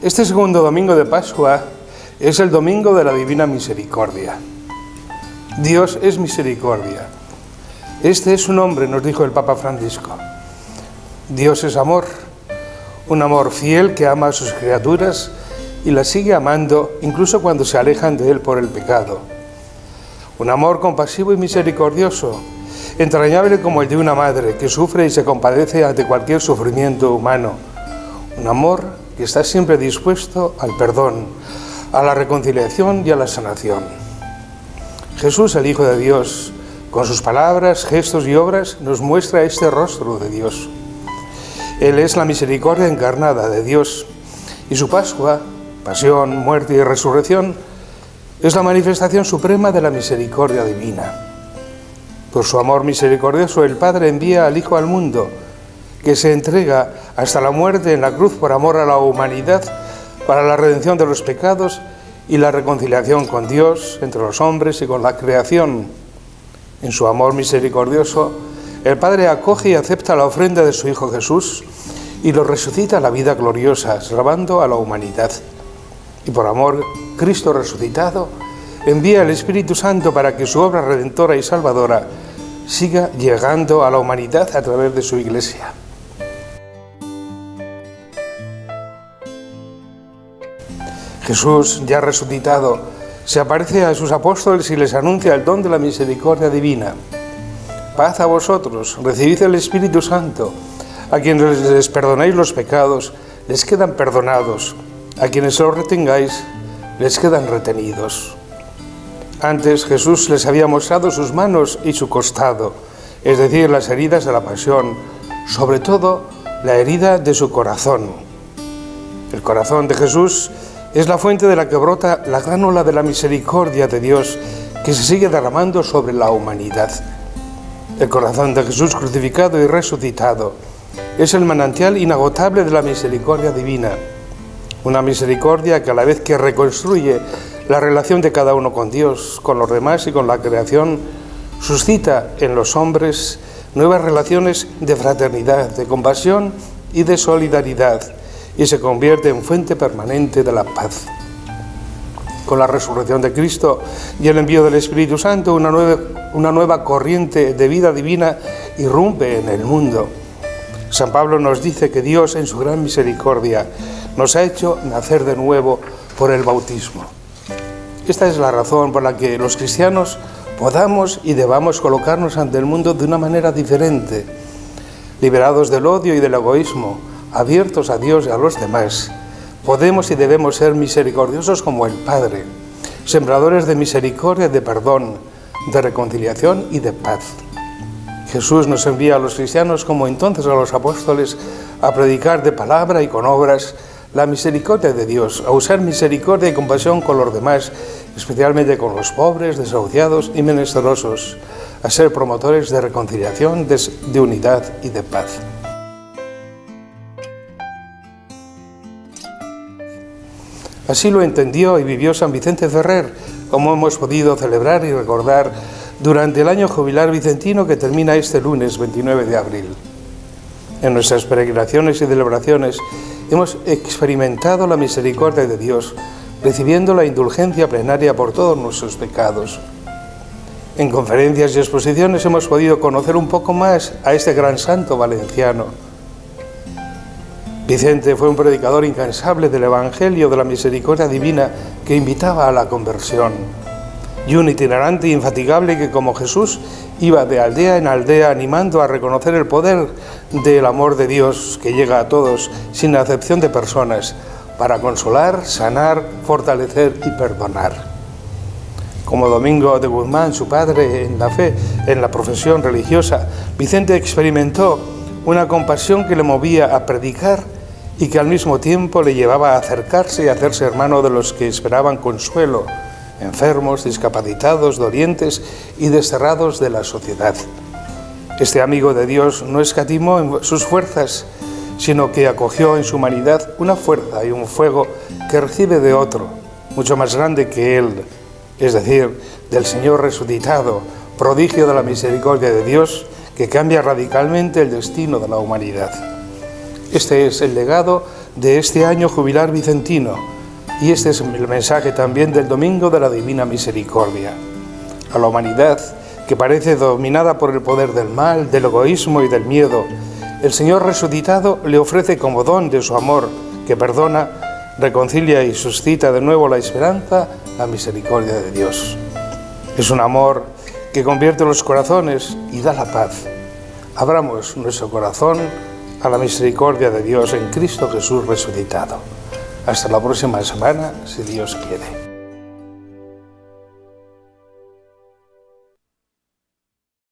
Este segundo domingo de Pascua es el domingo de la Divina Misericordia. Dios es misericordia. Este es su nombre, nos dijo el Papa Francisco. Dios es amor, un amor fiel que ama a sus criaturas y las sigue amando incluso cuando se alejan de Él por el pecado. Un amor compasivo y misericordioso, entrañable como el de una madre que sufre y se compadece ante cualquier sufrimiento humano. Un amor que está siempre dispuesto al perdón, a la reconciliación y a la sanación. Jesús, el Hijo de Dios, con sus palabras, gestos y obras, nos muestra este rostro de Dios. Él es la misericordia encarnada de Dios y su Pascua, pasión, muerte y resurrección, es la manifestación suprema de la misericordia divina. Por su amor misericordioso, el Padre envía al Hijo al mundo, que se entrega hasta la muerte en la cruz por amor a la humanidad, para la redención de los pecados y la reconciliación con Dios, entre los hombres y con la creación. En su amor misericordioso, el Padre acoge y acepta la ofrenda de su Hijo Jesús y lo resucita a la vida gloriosa, salvando a la humanidad. Y por amor, Cristo resucitado envía el Espíritu Santo para que su obra redentora y salvadora siga llegando a la humanidad a través de su Iglesia. Jesús, ya resucitado, se aparece a sus apóstoles y les anuncia el don de la misericordia divina. Paz a vosotros, recibid el Espíritu Santo. A quienes les perdonéis los pecados, les quedan perdonados. A quienes los retengáis, les quedan retenidos. Antes Jesús les había mostrado sus manos y su costado, es decir, las heridas de la pasión, sobre todo la herida de su corazón. El corazón de Jesús es la fuente de la que brota la gran ola de la misericordia de Dios que se sigue derramando sobre la humanidad. El corazón de Jesús crucificado y resucitado es el manantial inagotable de la misericordia divina. Una misericordia que a la vez que reconstruye la relación de cada uno con Dios, con los demás y con la creación, suscita en los hombres nuevas relaciones de fraternidad, de compasión y de solidaridad, y se convierte en fuente permanente de la paz. Con la resurrección de Cristo y el envío del Espíritu Santo, una nueva corriente de vida divina irrumpe en el mundo. San Pablo nos dice que Dios, en su gran misericordia, nos ha hecho nacer de nuevo por el bautismo. Esta es la razón por la que los cristianos podamos y debamos colocarnos ante el mundo de una manera diferente, liberados del odio y del egoísmo, abiertos a Dios y a los demás. Podemos y debemos ser misericordiosos como el Padre, sembradores de misericordia, de perdón, de reconciliación y de paz. Jesús nos envía a los cristianos, como entonces a los apóstoles, a predicar de palabra y con obras la misericordia de Dios, a usar misericordia y compasión con los demás, especialmente con los pobres, desahuciados y menesterosos, a ser promotores de reconciliación, de unidad y de paz. Así lo entendió y vivió San Vicente Ferrer, como hemos podido celebrar y recordar durante el año jubilar vicentino que termina este lunes 29 de abril. En nuestras peregrinaciones y celebraciones hemos experimentado la misericordia de Dios, recibiendo la indulgencia plenaria por todos nuestros pecados. En conferencias y exposiciones hemos podido conocer un poco más a este gran santo valenciano. Vicente fue un predicador incansable del Evangelio de la misericordia divina que invitaba a la conversión, y un itinerante infatigable que, como Jesús, iba de aldea en aldea animando a reconocer el poder del amor de Dios que llega a todos sin acepción de personas, para consolar, sanar, fortalecer y perdonar. Como Domingo de Guzmán, su padre en la fe, en la profesión religiosa, Vicente experimentó una compasión que le movía a predicar y que al mismo tiempo le llevaba a acercarse y a hacerse hermano de los que esperaban consuelo, enfermos, discapacitados, dolientes y desterrados de la sociedad. Este amigo de Dios no escatimó en sus fuerzas, sino que acogió en su humanidad una fuerza y un fuego que recibe de otro, mucho más grande que él, es decir, del Señor resucitado, prodigio de la misericordia de Dios, que cambia radicalmente el destino de la humanidad. Este es el legado de este año jubilar vicentino, y este es el mensaje también del Domingo de la Divina Misericordia. A la humanidad, que parece dominada por el poder del mal, del egoísmo y del miedo, el Señor resucitado le ofrece como don de su amor, que perdona, reconcilia y suscita de nuevo la esperanza, la misericordia de Dios. Es un amor que convierte los corazones y da la paz. Abramos nuestro corazón a la misericordia de Dios en Cristo Jesús resucitado. Hasta la próxima semana, si Dios quiere.